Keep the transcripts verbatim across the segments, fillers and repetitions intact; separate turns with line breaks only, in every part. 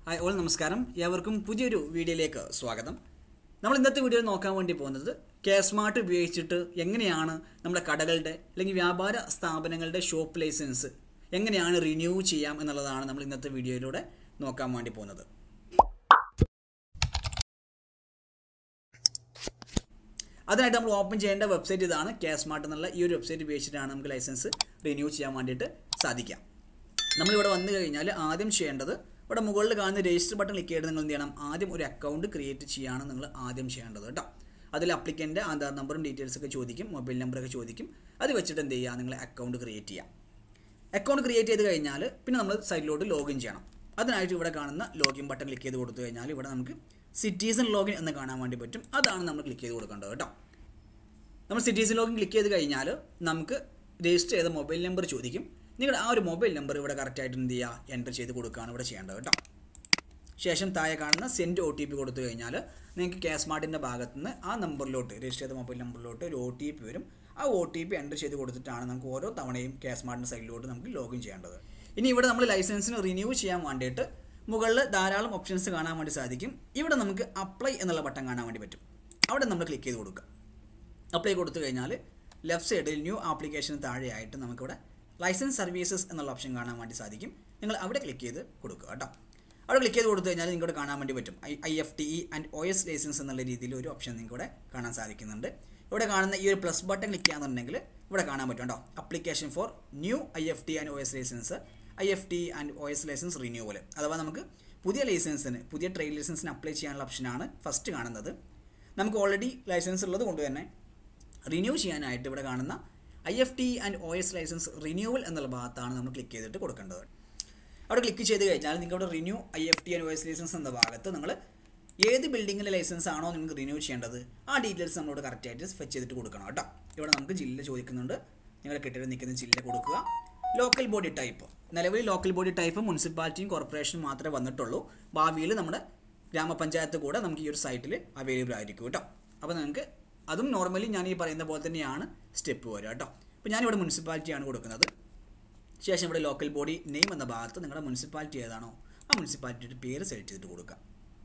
Hi all നമസ്കാരം. ഏവർക്കും പുതിയൊരു വീഡിയോയിലേക്ക് സ്വാഗതം. നമ്മൾ ഇന്നത്തെ വീഡിയോയിൽ നോക്കാൻ വേണ്ടി പോകുന്നത് കെ സ്മാർട്ട് ഉപയോഗിച്ചിട്ട് എങ്ങനെയാണ് നമ്മുടെ കടകളുടെ അല്ലെങ്കിൽ വ്യാപാര സ്ഥാപനങ്ങളുടെ ഷോപ്പ് ലൈസൻസ് എങ്ങനെയാണ് റിന്യൂ ചെയ്യാം എന്നുള്ളതാണ് നമ്മൾ ഇന്നത്തെ വീഡിയോയിലൂടെ നോക്കാൻ വേണ്ടി പോകുന്നത്. അതിനായിട്ട് നമ്മൾ ഓപ്പൺ ചെയ്യേണ്ട വെബ്സൈറ്റ് ഇതാണ്. കെ സ്മാർട്ട് എന്നുള്ള ഈ ഒരു വെബ്സൈറ്റ് ഉപയോഗിച്ചിട്ടാണ് നമുക്ക് ലൈസൻസ് റിന്യൂ ചെയ്യാൻ വേണ്ടിയിട്ട് സാധിക്കാം. നമ്മളിവിടെ വന്നു കഴിഞ്ഞാൽ ആദ്യം ചെയ്യേണ്ടത് ഇവിടെ മുകളിൽ കാണുന്ന രജിസ്റ്റർ ബട്ടൺ ക്ലിക്ക് ചെയ്തിട്ട് നിങ്ങൾ എന്ത് ചെയ്യണം, ആദ്യം ഒരു അക്കൗണ്ട് ക്രിയേറ്റ് ചെയ്യാണ് നിങ്ങൾ ആദ്യം ചെയ്യേണ്ടത് കേട്ടോ. അതിൽ അപ്ലിക്കൻ്റെ ആധാർ നമ്പറും ഡീറ്റെയിൽസൊക്കെ ചോദിക്കും, മൊബൈൽ നമ്പറൊക്കെ ചോദിക്കും. അത് വെച്ചിട്ട് എന്ത് ചെയ്യുക, നിങ്ങൾ അക്കൗണ്ട് ക്രിയേറ്റ് ചെയ്യാം. അക്കൗണ്ട് ക്രിയേറ്റ് ചെയ്ത് കഴിഞ്ഞാൽ പിന്നെ നമ്മൾ സൈറ്റിലോട്ട് ലോഗിൻ ചെയ്യണം. അതിനായിട്ട് ഇവിടെ കാണുന്ന ലോഗിൻ ബട്ടൺ ക്ലിക്ക് ചെയ്ത് കൊടുത്തു കഴിഞ്ഞാൽ ഇവിടെ നമുക്ക് സിറ്റിസൺ ലോഗിൻ എന്ന് കാണാൻ വേണ്ടി പറ്റും. അതാണ് നമ്മൾ ക്ലിക്ക് ചെയ്ത് കൊടുക്കേണ്ടത് കേട്ടോ. നമ്മൾ സിറ്റിസൺ ലോഗിൻ ക്ലിക്ക് ചെയ്ത് കഴിഞ്ഞാൽ നമുക്ക് രജിസ്റ്റർ ചെയ്ത മൊബൈൽ നമ്പർ ചോദിക്കും. നിങ്ങളുടെ ആ ഒരു മൊബൈൽ നമ്പർ ഇവിടെ കറക്റ്റായിട്ട് എന്ത് ചെയ്യുക, എൻ്റർ ചെയ്ത് കൊടുക്കുകയാണ് ഇവിടെ ചെയ്യേണ്ടത് കേട്ടോ. ശേഷം താഴെ കാണുന്ന സെൻഡ് ഒ ടി പി കൊടുത്തു കഴിഞ്ഞാൽ നിങ്ങൾക്ക് കെ സ്മാർട്ടിൻ്റെ ഭാഗത്ത് നിന്ന് ആ നമ്പറിലോട്ട് രജിസ്റ്റർ ചെയ്ത മൊബൈൽ നമ്പറിലോട്ട് ഒരു ഒ ടി പി വരും. ആ ഒ ടി പി എൻ്റർ ചെയ്ത് കൊടുത്തിട്ടാണ് നമുക്ക് ഓരോ തവണയും കെ സ്മാർട്ടിൻ്റെ സൈറ്റിലോട്ട് നമുക്ക് ലോഗിൻ ചെയ്യേണ്ടത്. ഇനി ഇവിടെ നമ്മൾ ലൈസൻസിന് റിന്യൂ ചെയ്യാൻ വേണ്ടിയിട്ട് മുകളിൽ ധാരാളം ഓപ്ഷൻസ് കാണാൻ വേണ്ടി സാധിക്കും. ഇവിടെ നമുക്ക് അപ്ലൈ എന്നുള്ള ബട്ടൺ കാണാൻ വേണ്ടി പറ്റും. അവിടെ നമ്മൾ ക്ലിക്ക് ചെയ്ത് കൊടുക്കുക. അപ്ലൈ കൊടുത്തു കഴിഞ്ഞാൽ ലെഫ്റ്റ് സൈഡിൽ ന്യൂ ആപ്ലിക്കേഷന് താഴെയായിട്ട് നമുക്കിവിടെ ലൈസൻസ് സർവീസസ് എന്നുള്ള ഓപ്ഷൻ കാണാൻ വേണ്ടി സാധിക്കും. നിങ്ങൾ അവിടെ ക്ലിക്ക് ചെയ്ത് കൊടുക്കുക കേട്ടോ. അവിടെ ക്ലിക്ക് ചെയ്ത് കൊടുത്തു കഴിഞ്ഞാൽ നിങ്ങൾക്ക് കാണാൻ വേണ്ടി പറ്റും I I F T E and O S licence എന്നുള്ള രീതിയിൽ ഒരു ഓപ്ഷൻ നിങ്ങൾക്ക് ഇവിടെ കാണാൻ സാധിക്കുന്നുണ്ട്. ഇവിടെ കാണുന്ന ഈ ഒരു പ്ലസ് ബട്ടൺ ക്ലിക്ക് ചെയ്യാന്നുണ്ടെങ്കിൽ ഇവിടെ കാണാൻ പറ്റും കേട്ടോ, application for new I F T and O S licence, I F T and O S licence renewal. അഥവാ നമുക്ക് പുതിയ ലൈസൻസിന് പുതിയ ട്രേഡ് ലൈസൻസിന് അപ്ലൈ ചെയ്യാനുള്ള ഓപ്ഷനാണ് ഫസ്റ്റ് കാണുന്നത്. നമുക്ക് ഓൾറെഡി ലൈസൻസ് ഉള്ളത് കൊണ്ട് തന്നെ റിന്യൂ ചെയ്യാനായിട്ട് ഇവിടെ കാണുന്ന I F T and O S licence renewal എന്നുള്ള ഭാഗത്താണ് നമ്മൾ ക്ലിക്ക് ചെയ്തിട്ട് കൊടുക്കേണ്ടത്. അവിടെ ക്ലിക്ക് ചെയ്ത് കഴിഞ്ഞാൽ നിങ്ങളുടെ renew I F T and O S licence എന്ന ഭാഗത്ത് നിങ്ങൾ ഏത് ബിൽഡിങ്ങിൻ്റെ ലൈസൻസ് ആണോ നിങ്ങൾക്ക് റിന്യൂ ചെയ്യേണ്ടത് ആ ഡീറ്റെയിൽസ് നമ്മളോട് കറക്റ്റായിട്ട് ഫെച്ച് ചെയ്തിട്ട് കൊടുക്കണം കേട്ടോ. ഇവിടെ നമുക്ക് ജില്ല ചോദിക്കുന്നുണ്ട്. നിങ്ങളുടെ കെട്ടിടം നിൽക്കുന്ന ജില്ല കൊടുക്കുക. ലോക്കൽ ബോഡി ടൈപ്പ്, നിലവിൽ ലോക്കൽ ബോഡി ടൈപ്പ് മുനിസിപ്പാലിറ്റിയും കോർപ്പറേഷനും മാത്രമേ വന്നിട്ടുള്ളൂ. ഭാവിയിൽ നമ്മുടെ ഗ്രാമപഞ്ചായത്ത് കൂടെ നമുക്ക് ഈ ഒരു സൈറ്റിൽ അവൈലബിൾ ആയിരിക്കും കേട്ടോ. അപ്പോൾ നിങ്ങൾക്ക് അതും നോർമലി ഞാൻ ഈ പറയുന്ന പോലെ തന്നെയാണ് സ്റ്റെപ്പ് വരിക കേട്ടോ. അപ്പോൾ ഞാനിവിടെ മുനിസിപ്പാലിറ്റിയാണ് കൊടുക്കുന്നത്. ശേഷം ഇവിടെ ലോക്കൽ ബോഡി നെയിം എന്ന ഭാഗത്ത് നിങ്ങളുടെ മുനിസിപ്പാലിറ്റി ഏതാണോ ആ മുനിസിപ്പാലിറ്റിയുടെ പേര് സെലക്ട് ചെയ്തിട്ട് കൊടുക്കുക.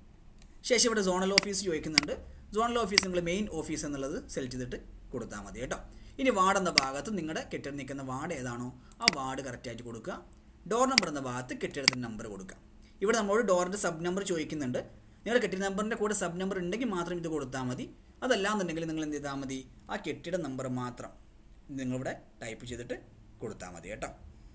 ശേഷം ഇവിടെ സോണൽ ഓഫീസ് ചോദിക്കുന്നുണ്ട്. സോണൽ ഓഫീസ് നിങ്ങൾ മെയിൻ ഓഫീസ് എന്നുള്ളത് സെലക്ട് ചെയ്തിട്ട് കൊടുത്താൽ മതി കേട്ടോ. ഇനി വാർഡ് എന്ന ഭാഗത്ത് നിങ്ങളുടെ കെട്ടിടം നിൽക്കുന്ന വാർഡ് ഏതാണോ ആ വാർഡ് കറക്റ്റായിട്ട് കൊടുക്കുക. ഡോർ നമ്പർ എന്ന ഭാഗത്ത് കെട്ടിടത്തിൻ്റെ നമ്പർ കൊടുക്കുക. ഇവിടെ നമ്മളോട് ഡോറിൻ്റെ സബ് നമ്പർ ചോദിക്കുന്നുണ്ട്. നിങ്ങളുടെ കെട്ടിട നമ്പറിൻ്റെ കൂടെ സബ് നമ്പർ ഉണ്ടെങ്കിൽ മാത്രം ഇത് കൊടുത്താൽ മതി. അതല്ലാന്നുണ്ടെങ്കിൽ നിങ്ങൾ എന്ത് ചെയ്താൽ മതി, ആ കെട്ടിട നമ്പർ മാത്രം നിങ്ങളിവിടെ ടൈപ്പ് ചെയ്തിട്ട് കൊടുത്താൽ മതി കേട്ടോ.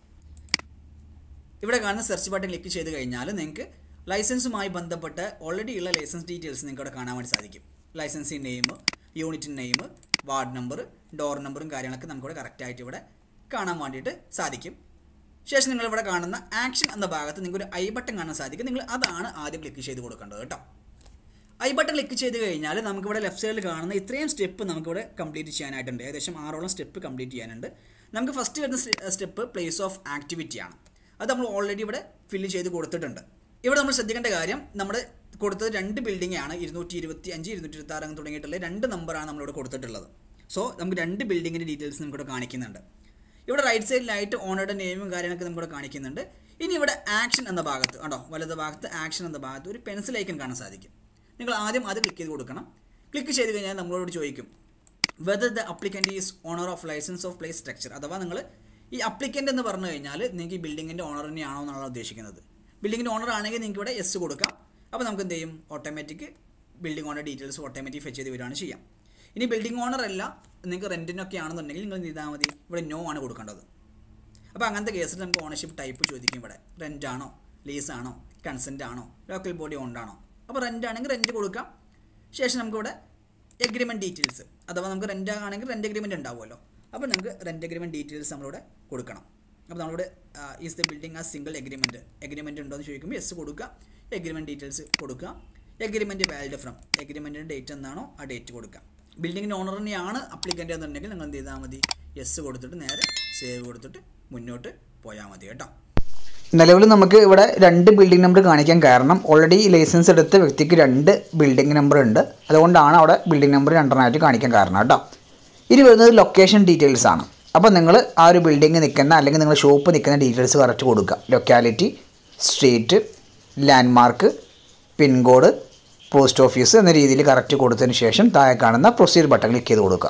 ഇവിടെ കാണുന്ന സെർച്ച് ബട്ടൺ ക്ലിക്ക് ചെയ്ത് കഴിഞ്ഞാൽ നിങ്ങൾക്ക് ലൈസൻസുമായി ബന്ധപ്പെട്ട് ഓൾറെഡി ഉള്ള ലൈസൻസ് ഡീറ്റെയിൽസ് നിങ്ങൾക്ക് ഇവിടെ കാണാൻ വേണ്ടി സാധിക്കും. ലൈസൻസിൻ്റെ name, unit name, ward number, door നമ്പറും കാര്യങ്ങളൊക്കെ നമുക്കിവിടെ കറക്റ്റായിട്ട് ഇവിടെ കാണാൻ വേണ്ടിയിട്ട് സാധിക്കും. ശേഷം നിങ്ങളിവിടെ കാണുന്ന ആക്ഷൻ എന്ന ഭാഗത്ത് നിങ്ങൾക്ക് ഒരു ഐ ബട്ടൺ കാണാൻ സാധിക്കും. നിങ്ങൾ അതാണ് ആദ്യം ക്ലിക്ക് ചെയ്ത് കൊടുക്കേണ്ടത് കേട്ടോ. ഐ ബട്ടൺ ക്ലിക്ക് ചെയ്ത് കഴിഞ്ഞാൽ നമുക്കിവിടെ ലെഫ്റ്റ് സൈഡിൽ കാണുന്ന ഇത്രയും സ്റ്റെപ്പ് നമുക്കിവിടെ കംപ്ലീറ്റ് ചെയ്യാനായിട്ടുണ്ട്. ഏകദേശം ആറോളം സ്റ്റെപ്പ് കംപ്ലീറ്റ് ചെയ്യാനുണ്ട്. നമുക്ക് ഫസ്റ്റ് വരുന്ന സ്റ്റെപ്പ് പ്ലേസ് ഓഫ് ആക്ടിവിറ്റിയാണ്. അത് നമ്മൾ ഓൾറെഡി ഇവിടെ ഫില്ല് ചെയ്ത് കൊടുത്തിട്ടുണ്ട്. ഇവിടെ നമ്മൾ ശ്രദ്ധിക്കേണ്ട കാര്യം, നമ്മുടെ കൊടുത്തത് രണ്ട് ബിൽഡിംഗ് ആണ്, ഇരുന്നൂറ്റി ഇരുപത്തി അഞ്ച് ഇരുന്നൂറ്റി ഇരുപത്തി ആറ് അങ്ങ് തുടങ്ങിയിട്ടുള്ള രണ്ട് നമ്പറാണ് നമ്മളിവിടെ കൊടുത്തിട്ടുള്ളത്. സോ നമുക്ക് രണ്ട് ബിൽഡിങ്ങിൻ്റെ ഡീറ്റെയിൽസ് നമുക്കിവിടെ കാണിക്കുന്നുണ്ട്. ഇവിടെ റൈറ്റ് സൈഡിലായിട്ട് ഓണറുടെ നെയിമും കാര്യങ്ങളൊക്കെ നമുക്കിവിടെ കാണിക്കുന്നുണ്ട്. ഇനി ഇവിടെ ആക്ഷൻ എന്ന ഭാഗത്ത് കണ്ടോ, വലത് ഭാഗത്ത് ആക്ഷൻ എന്ന ഭാഗത്ത് ഒരു പെൻസിൽ ഐക്കൺ കാണാൻ സാധിക്കും. നിങ്ങൾ ആദ്യം അത് ക്ലിക്ക് ചെയ്ത് കൊടുക്കണം. ക്ലിക്ക് ചെയ്ത് കഴിഞ്ഞാൽ നമ്മളോട് ചോദിക്കും whether the applicant is owner of licence of place structure. അഥവാ നിങ്ങൾ ഈ അപ്ലിക്കൻ്റ് എന്ന് പറഞ്ഞു കഴിഞ്ഞാൽ നിങ്ങൾക്ക് ഈ ബിൽഡിങ്ങിൻ്റെ ഓണർ തന്നെയാണോ എന്നാണ് ഉദ്ദേശിക്കുന്നത്. ബിൽഡിങ്ങിൻ്റെ ഓണർ ആണെങ്കിൽ നിങ്ങൾക്ക് ഇവിടെ എസ് കൊടുക്കാം. അപ്പോൾ നമുക്ക് എന്ത് ചെയ്യും, automatic building owner details automatic fetch ചെയ്ത് വരികയാണ് ചെയ്യാം. ഇനി ബിൽഡിംഗ് ഓണർ അല്ല, നിങ്ങൾക്ക് റെൻറ്റിനൊക്കെ ആണെന്നുണ്ടെങ്കിൽ നിങ്ങൾ എന്ത് ചെയ്താൽ മതി, ഇവിടെ നോ ആണ് കൊടുക്കേണ്ടത്. അപ്പോൾ അങ്ങനത്തെ കേസിൽ നമുക്ക് ഓണർഷിപ്പ് ടൈപ്പ് ചോദിക്കും. ഇവിടെ റെൻ്റ് ആണോ, ലീസ് ആണോ, കൺസെൻ്റ് ആണോ, ലോക്കൽ ബോഡി ഓൺഡ് ആണോ. അപ്പോൾ റെൻ്റ് ആണെങ്കിൽ റെൻറ്റ് കൊടുക്കാം. ശേഷം നമുക്കിവിടെ എഗ്രിമെൻറ്റ് ഡീറ്റെയിൽസ്, അഥവാ നമുക്ക് റെൻ്റ് ആണെങ്കിൽ റെൻറ്റ് എഗ്രിമെൻറ്റ് ഉണ്ടാവുമല്ലോ. അപ്പോൾ നമുക്ക് റെൻറ്റ് എഗ്രിമെൻറ്റ് ഡീറ്റെയിൽസ് നമ്മളിവിടെ കൊടുക്കണം. അപ്പോൾ നമ്മളിവിടെ ഈസ് ദ ബിൽഡിംഗ് ആ സിംഗിൾ എഗ്രിമെൻറ്റ് എഗ്രിമെൻറ്റ് ഉണ്ടോ എന്ന് ചോദിക്കുമ്പോൾ എസ് കൊടുക്കുക. എഗ്രിമെൻറ്റ് ഡീറ്റെയിൽസ് കൊടുക്കുക. എഗ്രിമെൻറ്റ് വാലിഡ് ഫ്രം, എഗ്രിമെൻറ്റിൻ്റെ ഡേറ്റ് എന്താണോ ആ ഡേറ്റ് കൊടുക്കുക. ബിൽഡിങ്ങിൻ്റെ ഓണർ തന്നെയാണ് അപ്ലിക്കൻ്റ് എന്നുണ്ടെങ്കിൽ നിങ്ങൾ എന്ത് ചെയ്താൽ മതി, എസ് കൊടുത്തിട്ട് നേരെ സേവ് കൊടുത്തിട്ട് മുന്നോട്ട് പോയാൽ മതി കേട്ടോ.
നിലവിൽ നമുക്ക് ഇവിടെ രണ്ട് ബിൽഡിംഗ് നമ്പർ കാണിക്കാൻ കാരണം ഓൾറെഡി ലൈസൻസ് എടുത്ത വ്യക്തിക്ക് രണ്ട് ബിൽഡിംഗ് നമ്പർ ഉണ്ട്. അതുകൊണ്ടാണ് അവിടെ ബിൽഡിംഗ് നമ്പർ രണ്ടെണ്ണമായിട്ട് കാണിക്കാൻ കാരണം കേട്ടോ. ഇനി വരുന്നത് ലൊക്കേഷൻ ഡീറ്റെയിൽസ് ആണ്. അപ്പോൾ നിങ്ങൾ ആ ഒരു ബിൽഡിംഗ് നിൽക്കുന്ന അല്ലെങ്കിൽ നിങ്ങൾ ഷോപ്പ് നിൽക്കുന്ന ഡീറ്റെയിൽസ് കറക്റ്റ് കൊടുക്കുക. Locality, street, landmark, pincode, post office എന്ന രീതിയിൽ കറക്റ്റ് കൊടുത്തതിന് ശേഷം താഴെ കാണുന്ന പ്രൊസീഡ് ബട്ടൺ ക്ലിക്ക് ചെയ്ത് കൊടുക്കുക.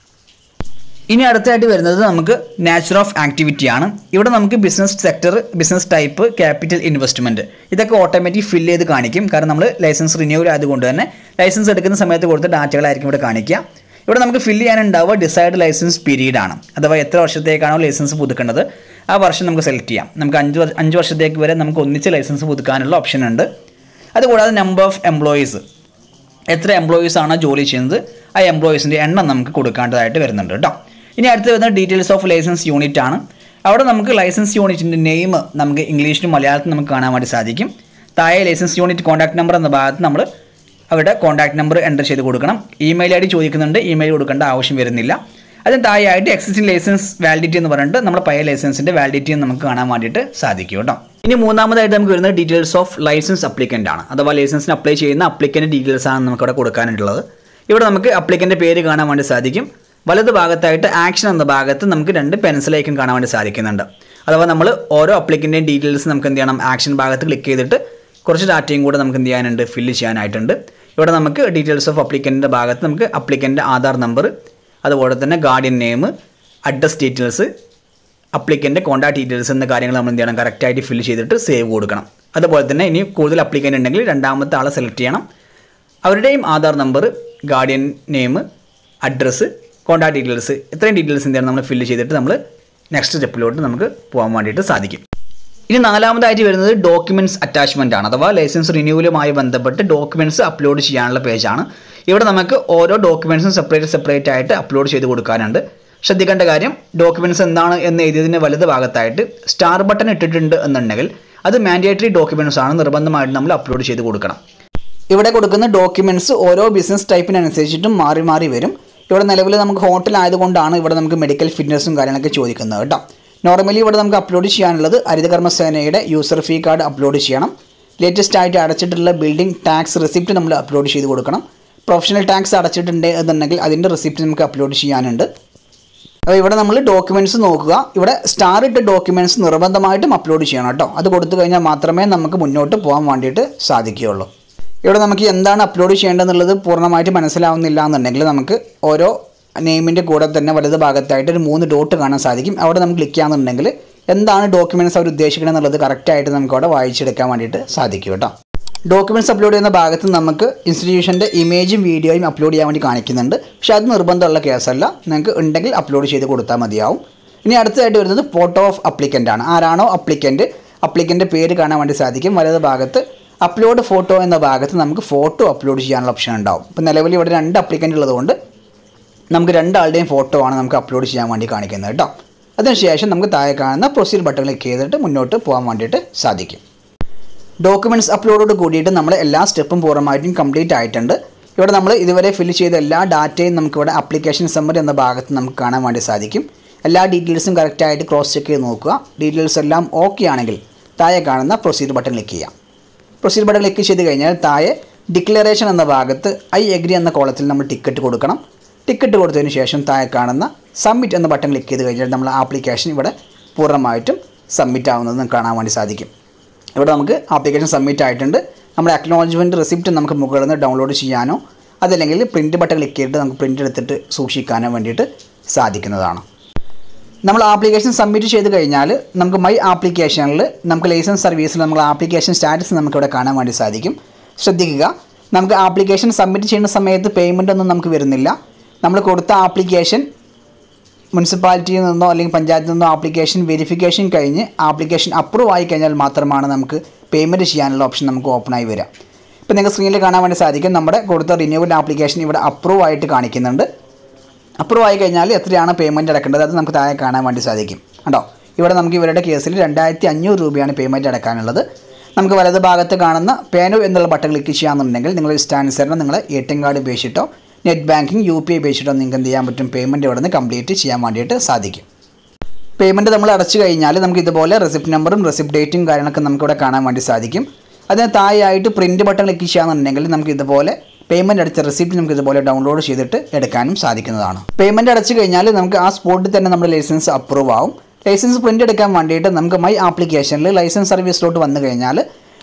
ഇനി അടുത്തായിട്ട് വരുന്നത് നമുക്ക് നാച്ചർ ഓഫ് ആക്ടിവിറ്റി ആണ്. ഇവിടെ നമുക്ക് business sector, business type, capital investment ഇതൊക്കെ ഓട്ടോമാറ്റിക് ഫില്ല് ചെയ്ത് കാണിക്കും. കാരണം നമ്മൾ ലൈസൻസ് റിന്യൂവൽ ആയതുകൊണ്ട് തന്നെ ലൈസൻസ് എടുക്കുന്ന സമയത്ത് കൊടുത്ത ഡാറ്റകളായിരിക്കും ഇവിടെ കാണിക്കുക. ഇവിടെ നമുക്ക് ഫില്ല് ചെയ്യാനുണ്ടാവുക ഡിസൈഡ് ലൈസൻസ് പീരീഡ് ആണ്. അഥവാ എത്ര വർഷത്തേക്കാണോ ലൈസൻസ് പുതുക്കേണ്ടത് ആ വർഷം നമുക്ക് സെലക്ട് ചെയ്യാം. നമുക്ക് അഞ്ച് അഞ്ച് വർഷത്തേക്ക് വരെ നമുക്ക് ഒന്നിച്ച് ലൈസൻസ് പുതുക്കാനുള്ള ഓപ്ഷൻ ഉണ്ട്. അതുകൂടാതെ നമ്പർ ഓഫ് എംപ്ലോയീസ്, എത്ര എംപ്ലോയീസ് ആണോ ജോലി ചെയ്യുന്നത് ആ എംപ്ലോയീസിൻ്റെ എണ്ണം നമുക്ക് കൊടുക്കേണ്ടതായിട്ട് വരുന്നുണ്ട് കേട്ടോ. ഇനി അടുത്ത് വരുന്ന ഡീറ്റെയിൽസ് ഓഫ് ലൈസൻസ് യൂണിറ്റ് ആണ്. അവിടെ നമുക്ക് ലൈസൻസ് യൂണിറ്റിൻ്റെ നെയിം നമുക്ക് ഇംഗ്ലീഷിലും മലയാളത്തിലും നമുക്ക് കാണാൻ വേണ്ടി സാധിക്കും. താഴെ ലൈസൻസ് യൂണിറ്റ് കോൺടാക്ട് നമ്പർ എന്ന ഭാഗത്ത് നമ്മൾ അവിടെ കോൺടാക്ട് നമ്പർ എൻ്റർ ചെയ്ത് കൊടുക്കണം. ഇമെയിൽ ഐ ഡി ചോദിക്കുന്നുണ്ട്, ഇമെയിൽ കൊടുക്കേണ്ട ആവശ്യം വരുന്നില്ല. അതിന് താഴെയായിട്ട് എക്സിസ്റ്റിംഗ് ലൈസൻസ് വാലിഡിറ്റി എന്ന് പറഞ്ഞിട്ട് നമ്മുടെ പഴയ ലൈസൻസിൻ്റെ വാലിഡിറ്റി നമുക്ക് കാണാൻ വേണ്ടിയിട്ട് സാധിക്കും കേട്ടോ. ഇനി മൂന്നാമതായിട്ട് നമുക്ക് വരുന്നത് ഡീറ്റെയിൽസ് ഓഫ് ലൈസൻസ് അപ്ലിക്കൻ്റ് ആണ്. അഥവാ ലൈസൻസിന് അപ്ലൈ ചെയ്യുന്ന അപ്ലിക്കൻ്റ് ഡീറ്റെയിൽസ് ആണ് നമുക്കവിടെ കൊടുക്കാനുള്ളത്. ഇവിടെ നമുക്ക് അപ്ലിക്കൻ്റെ പേര് കാണാൻ വേണ്ടി സാധിക്കും. വലത് ഭാഗത്തായിട്ട് ആക്ഷൻ എന്ന ഭാഗത്ത് നമുക്ക് രണ്ട് പെൻസിൽ ഐക്കൺ കാണാൻ വേണ്ടി സാധിക്കുന്നുണ്ട്. അഥവാ നമ്മൾ ഓരോ അപ്ലിക്കൻ്റെയും ഡീറ്റെയിൽസ് നമുക്ക് എന്ത് ചെയ്യണം, ആക്ഷൻ ഭാഗത്ത് ക്ലിക്ക് ചെയ്തിട്ട് കുറച്ച് ഡാറ്റയും കൂടെ നമുക്ക് എന്ത് ചെയ്യാനുണ്ട്, ഫില്ല് ചെയ്യാനായിട്ടുണ്ട്. ഇവിടെ നമുക്ക് ഡീറ്റെയിൽസ് ഓഫ് അപ്ലിക്കൻ്റെ ഭാഗത്ത് നമുക്ക് അപ്ലിക്കൻ്റെ ആധാർ നമ്പർ, അതുപോലെ തന്നെ ഗാർഡിയൻ നെയിം, അഡ്രസ് ഡീറ്റെയിൽസ്, അപ്ലിക്കൻ്റെ കോൺടാക്ട് ഡീറ്റെയിൽസ് എന്ന കാര്യങ്ങൾ നമ്മൾ എന്ത് ചെയ്യണം, കറക്റ്റായിട്ട് ഫില്ല് ചെയ്തിട്ട് സേവ് കൊടുക്കണം. അതുപോലെ തന്നെ ഇനി കൂടുതൽ അപ്ലിക്കൻ്റ് ഉണ്ടെങ്കിൽ രണ്ടാമത്തെ ആളെ സെലക്ട് ചെയ്യണം. അവരുടെയും Aadhaar number, guardian name, address, contact details ഇത്രയും ഡീറ്റെയിൽസ് എന്താണ് നമ്മൾ ഫില്ല് ചെയ്തിട്ട് നമ്മൾ നെക്സ്റ്റ് സ്റ്റെപ്പിലോട്ട് നമുക്ക് പോകാൻ വേണ്ടിയിട്ട് സാധിക്കും. ഇനി നാലാമതായിട്ട് വരുന്നത് ഡോക്യുമെൻറ്റ്സ് അറ്റാച്ച്മെൻ്റ് ആണ്. അഥവാ ലൈസൻസ് റിന്യൂവലുമായി ബന്ധപ്പെട്ട് ഡോക്യുമെൻറ്റ്സ് അപ്ലോഡ് ചെയ്യാനുള്ള പേജാണ്. ഇവിടെ നമുക്ക് ഓരോ ഡോക്യുമെൻറ്റ്സും സെപ്പറേറ്റ് സെപ്പറേറ്റ് ആയിട്ട് അപ്ലോഡ് ചെയ്ത് കൊടുക്കാനുണ്ട്. ശ്രദ്ധിക്കേണ്ട കാര്യം, ഡോക്യുമെൻറ്റ്സ് എന്താണ് എന്ന് എഴുതിയതിന് വലത് ഭാഗത്തായിട്ട് സ്റ്റാർ ബട്ടൺ ഇട്ടിട്ടുണ്ട് എന്നുണ്ടെങ്കിൽ അത് മാൻഡേറ്ററി ഡോക്യുമെൻറ്റ്സ് ആണ്, നിർബന്ധമായിട്ട് നമ്മൾ അപ്ലോഡ് ചെയ്ത് കൊടുക്കണം. ഇവിടെ കൊടുക്കുന്ന ഡോക്യുമെൻറ്റ്സ് ഓരോ ബിസിനസ് ടൈപ്പിനനുസരിച്ചിട്ടും മാറി മാറി വരും. ഇവിടെ നിലവിൽ നമുക്ക് ഹോട്ടൽ ആയതുകൊണ്ടാണ് ഇവിടെ നമുക്ക് മെഡിക്കൽ ഫിറ്റ്നസും കാര്യങ്ങളൊക്കെ ചോദിക്കുന്നത് കേട്ടോ. നോർമലി ഇവിടെ നമുക്ക് അപ്ലോഡ് ചെയ്യാനുള്ളത് ഹരിതകർമ്മസേനയുടെ യൂസർ ഫീ കാർഡ് അപ്ലോഡ് ചെയ്യണം. ലേറ്റസ്റ്റ് ആയിട്ട് അടച്ചിട്ടുള്ള ബിൽഡിംഗ് ടാക്സ് റെസിപ്റ്റ് നമ്മൾ അപ്ലോഡ് ചെയ്ത് കൊടുക്കണം. പ്രൊഫഷണൽ ടാക്സ് അടച്ചിട്ടുണ്ട് എന്നുണ്ടെങ്കിൽ അതിൻ്റെ റെസിപ്റ്റ് നമുക്ക് അപ്ലോഡ് ചെയ്യാനുണ്ട്. അപ്പോൾ ഇവിടെ നമ്മൾ ഡോക്യുമെൻറ്റ്സ് നോക്കുക. ഇവിടെ സ്റ്റാർ ഇട്ട ഡോക്യുമെൻറ്റ്സ് നിർബന്ധമായിട്ടും അപ്ലോഡ് ചെയ്യണം കേട്ടോ. അത് കൊടുത്തു കഴിഞ്ഞാൽ മാത്രമേ നമുക്ക് മുന്നോട്ട് പോകാൻ വേണ്ടിയിട്ട് സാധിക്കുകയുള്ളൂ. ഇവിടെ നമുക്ക് എന്താണ് അപ്ലോഡ് ചെയ്യേണ്ടതെന്നുള്ളത് പൂർണ്ണമായിട്ട് മനസ്സിലാവുന്നില്ല എന്നുണ്ടെങ്കിൽ നമുക്ക് ഓരോ നെയിമിൻ്റെ കൂടെ തന്നെ വലത് ഭാഗത്തായിട്ട് ഒരു മൂന്ന് ഡോട്ട് കാണാൻ സാധിക്കും. അവിടെ നമുക്ക് ക്ലിക്ക് ചെയ്യാന്നുണ്ടെങ്കിൽ എന്താണ് ഡോക്യുമെൻറ്റ്സ് അവർ ഉദ്ദേശിക്കുന്നത് എന്നുള്ളത് കറക്റ്റായിട്ട് നമുക്ക് അവിടെ വായിച്ചെടുക്കാൻ വേണ്ടിയിട്ട് സാധിക്കും കേട്ടോ. ഡോക്യുമെൻറ്റ്സ് അപ്ലോഡ് ചെയ്യുന്ന ഭാഗത്ത് നമുക്ക് ഇൻസ്റ്റിറ്റ്യൂഷൻ്റെ ഇമേജും വീഡിയോയും അപ്ലോഡ് ചെയ്യാൻ വേണ്ടി കാണിക്കുന്നുണ്ട്. പക്ഷേ അത് നിർബന്ധമുള്ള കേസല്ല, നിങ്ങൾക്ക് ഉണ്ടെങ്കിൽ അപ്ലോഡ് ചെയ്ത് കൊടുത്താൽ മതിയാവും. ഇനി അടുത്തതായിട്ട് വരുന്നത് ഫോട്ടോ ഓഫ് അപ്ലിക്കൻ്റ് ആണ്. ആരാണോ അപ്ലിക്കൻ്റ്, അപ്ലിക്കൻ്റെ പേര് കാണാൻ വേണ്ടി സാധിക്കും. വലത് ഭാഗത്ത് അപ്ലോഡ് ഫോട്ടോ എന്ന ഭാഗത്ത് നമുക്ക് ഫോട്ടോ അപ്ലോഡ് ചെയ്യാനുള്ള ഓപ്ഷൻ ഉണ്ടാവും. ഇപ്പോൾ നിലവിൽ ഇവിടെ രണ്ട് അപ്ലിക്കൻ്റ് ഉള്ളതുകൊണ്ട് നമുക്ക് രണ്ടാളുടെയും ഫോട്ടോ ആണ് നമുക്ക് അപ്ലോഡ് ചെയ്യാൻ വേണ്ടി കാണിക്കുന്നത് കേട്ടോ. അതിനുശേഷം നമുക്ക് താഴെ കാണുന്ന പ്രൊസീഡ് ബട്ടൺ ക്ലിക്ക് ചെയ്തിട്ട് മുന്നോട്ട് പോകാൻ വേണ്ടിയിട്ട് സാധിക്കും. ഡോക്യുമെൻറ്റ്സ് അപ്ലോഡോട് കൂടിയിട്ട് നമ്മൾ എല്ലാ സ്റ്റെപ്പും പൂർണ്ണമായിട്ടും കംപ്ലീറ്റ് ആയിട്ടുണ്ട്. ഇവിടെ നമ്മൾ ഇതുവരെ ഫില്ല് ചെയ്ത എല്ലാ ഡാറ്റയും നമുക്കിവിടെ ആപ്ലിക്കേഷൻ സമ്മറി എന്ന ഭാഗത്ത് നമുക്ക് കാണാൻ വേണ്ടി സാധിക്കും. എല്ലാ ഡീറ്റെയിൽസും കറക്റ്റായിട്ട് ക്രോസ് ചെക്ക് ചെയ്ത് നോക്കുക. ഡീറ്റെയിൽസ് എല്ലാം ഓക്കെ ആണെങ്കിൽ താഴെ കാണുന്ന പ്രൊസീഡ് ബട്ടൺ ക്ലിക്ക് ചെയ്യാം. പ്രൊസീഡ് ബട്ടൺ ക്ലിക്ക് ചെയ്ത് കഴിഞ്ഞാൽ താഴെ ഡിക്ലറേഷൻ എന്ന ഭാഗത്ത് ഐ എഗ്രി എന്ന കോളത്തിൽ നമ്മൾ ടിക്കറ്റ് കൊടുക്കണം. ടിക്കറ്റ് കൊടുത്തതിന് ശേഷം താഴെ കാണുന്ന സബ്മിറ്റ് എന്ന ബട്ടൺ ക്ലിക്ക് ചെയ്ത് കഴിഞ്ഞാൽ നമ്മൾ ആപ്ലിക്കേഷൻ ഇവിടെ പൂർണ്ണമായിട്ടും സബ്മിറ്റ് ആവുന്നത് നമുക്ക് കാണാൻ വേണ്ടി സാധിക്കും. ഇവിടെ നമുക്ക് ആപ്ലിക്കേഷൻ സബ്മിറ്റ് ആയിട്ടുണ്ട്. നമ്മുടെ അക്നോളജ്മെൻറ്റ് റെസിപ്റ്റ് നമുക്ക് മുകളിൽ നിന്ന് ഡൗൺലോഡ് ചെയ്യാനോ അതല്ലെങ്കിൽ പ്രിൻറ്റ് ബട്ടൺ ക്ലിക്ക് ചെയ്തിട്ട് നമുക്ക് പ്രിൻ്റ് എടുത്തിട്ട് സൂക്ഷിക്കാനോ വേണ്ടിയിട്ട് സാധിക്കുന്നതാണ്. നമ്മൾ ആപ്ലിക്കേഷൻ സബ്മിറ്റ് ചെയ്ത് കഴിഞ്ഞാൽ നമുക്ക് മൈ ആപ്ലിക്കേഷനിൽ നമുക്ക് ലൈസൻസ് സർവീസിൽ നമ്മൾ ആപ്ലിക്കേഷൻ സ്റ്റാറ്റസ് നമുക്കിവിടെ കാണാൻ വേണ്ടി സാധിക്കും. ശ്രദ്ധിക്കുക, നമുക്ക് ആപ്ലിക്കേഷൻ സബ്മിറ്റ് ചെയ്യുന്ന സമയത്ത് പേയ്മെൻ്റ് ഒന്നും നമുക്ക് വരുന്നില്ല. നമ്മൾ കൊടുത്ത ആപ്ലിക്കേഷൻ മുനിസിപ്പാലിറ്റിയിൽ നിന്നോ അല്ലെങ്കിൽ പഞ്ചായത്തിൽ നിന്നോ ആപ്ലിക്കേഷൻ വെരിഫിക്കേഷൻ കഴിഞ്ഞ് ആപ്ലിക്കേഷൻ അപ്രൂവ് ആയി കഴിഞ്ഞാൽ മാത്രമാണ് നമുക്ക് പേയ്മെൻറ്റ് ചെയ്യാനുള്ള ഓപ്ഷൻ നമുക്ക് ഓപ്പൺ ആയി വരിക. ഇപ്പോൾ നിങ്ങൾക്ക് സ്ക്രീനിൽ കാണാൻ വേണ്ടി സാധിക്കും, നമ്മുടെ കൊടുത്ത റിന്യൂവൽ ആപ്ലിക്കേഷൻ ഇവിടെ അപ്രൂവ് ആയിട്ട് കാണിക്കുന്നുണ്ട്. അപ്രൂവ് ആയി കഴിഞ്ഞാൽ എത്രയാണ് പേയ്മെൻറ്റ് അടക്കേണ്ടത് അത് നമുക്ക് താഴെ കാണാൻ വേണ്ടി സാധിക്കും. കണ്ടോ, ഇവിടെ നമുക്ക് ഇവരുടെ കേസിൽ രണ്ടായിരത്തി അഞ്ഞൂറ് രൂപയാണ് പേയ്മെൻറ്റ് അടക്കാനുള്ളത്. നമുക്ക് വലത് ഭാഗത്ത് കാണുന്ന പേനോ എന്നുള്ള ബട്ടൺ ക്ലിക്ക് ചെയ്യാമെന്നുണ്ടെങ്കിൽ നിങ്ങൾ ഇഷ്ടാനുസരണം നിങ്ങൾ എ ടി എം കാർഡ് ഉപയോഗിച്ചിട്ടോ net banking U P I ഉപയോഗിച്ചിട്ടോ നിങ്ങൾക്ക് എന്ത് ചെയ്യാൻ പറ്റും, പേയ്മെൻറ്റ് ഇവിടെ നിന്ന് കംപ്ലീറ്റ് ചെയ്യാൻ വേണ്ടിയിട്ട് സാധിക്കും. പേയ്മെൻറ്റ് നമ്മൾ അടച്ചു കഴിഞ്ഞാൽ നമുക്ക് ഇതുപോലെ റെസിപ്റ്റ് നമ്പറും റെസിപ്റ്റ് ഡേറ്റും കാര്യങ്ങളൊക്കെ നമുക്കിവിടെ കാണാൻ വേണ്ടി സാധിക്കും. അതിന് താഴെയായിട്ട് പ്രിൻറ്റ് ബട്ടൺ ക്ലിക്ക് ചെയ്യാമെന്നുണ്ടെങ്കിൽ നമുക്ക് ഇതുപോലെ പേയ്മെൻറ്റ് അടച്ച റെസിപ്റ്റ് നമുക്ക് ഇതുപോലെ ഡൗൺലോഡ് ചെയ്തിട്ട് എടുക്കാനും സാധിക്കുന്നതാണ്. പേയ്മെൻറ്റ് അടച്ചു കഴിഞ്ഞാൽ നമുക്ക് ആ സ്പോട്ടിൽ തന്നെ നമ്മുടെ ലൈസൻസ് അപ്രൂവ് ആവും. ലൈസൻസ് പ്രിൻ്റ് എടുക്കാൻ വേണ്ടിയിട്ട് നമുക്ക് മൈ ആപ്ലിക്കേഷനിൽ ലൈസൻസ് സർവീസിലോട്ട് വന്നു കഴിഞ്ഞാൽ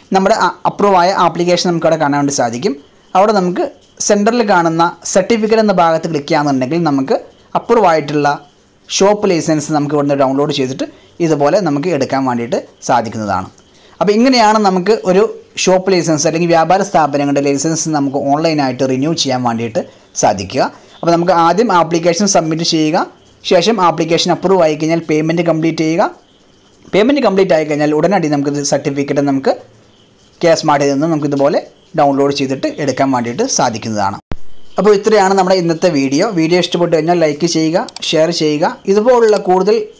നമ്മുടെ അപ്രൂവ് ആയ ആപ്ലിക്കേഷൻ നമുക്ക് അവിടെ കാണാൻ വേണ്ടി സാധിക്കും. അവിടെ നമുക്ക് സെൻറ്ററിൽ കാണുന്ന സർട്ടിഫിക്കറ്റ് എന്ന ഭാഗത്ത് ക്ലിക്ക് ചെയ്യാന്നുണ്ടെങ്കിൽ നമുക്ക് അപ്രൂവ് ആയിട്ടുള്ള ഷോപ്പ് ലൈസൻസ് നമുക്ക് ഇവിടുന്ന് ഡൗൺലോഡ് ചെയ്തിട്ട് ഇതുപോലെ നമുക്ക് എടുക്കാൻ വേണ്ടിയിട്ട് സാധിക്കുന്നതാണ്. അപ്പോൾ ഇങ്ങനെയാണ് നമുക്ക് ഒരു ഷോപ്പ് ലൈസൻസ് അല്ലെങ്കിൽ വ്യാപാര സ്ഥാപനങ്ങളുടെ ലൈസൻസ് നമുക്ക് ഓൺലൈനായിട്ട് റിന്യൂ ചെയ്യാൻ വേണ്ടിയിട്ട് സാധിക്കുക. അപ്പോൾ നമുക്ക് ആദ്യം ആപ്ലിക്കേഷൻ സബ്മിറ്റ് ചെയ്യുക, ശേഷം ആപ്ലിക്കേഷൻ അപ്രൂവ് ആയി കഴിഞ്ഞാൽ പേയ്മെൻറ്റ് കംപ്ലീറ്റ് ചെയ്യുക. പേയ്മെൻറ്റ് കംപ്ലീറ്റ് ആയി കഴിഞ്ഞാൽ ഉടനടി നമുക്ക് സർട്ടിഫിക്കറ്റ് നമുക്ക് കെ സ്മാർട്ടിൽ നിന്ന് നമുക്ക് ഇതുപോലെ ഡൗൺലോഡ് ചെയ്തിട്ട് എടുക്കാൻ വേണ്ടിയിട്ട് സാധിക്കുന്നതാണ്. അപ്പോൾ ഇത്രയാണ് നമ്മുടെ ഇന്നത്തെ വീഡിയോ. വീഡിയോ ഇഷ്ടപ്പെട്ടു കഴിഞ്ഞാൽ ലൈക്ക് ചെയ്യുക, ഷെയർ ചെയ്യുക. ഇതുപോലുള്ള കൂടുതൽ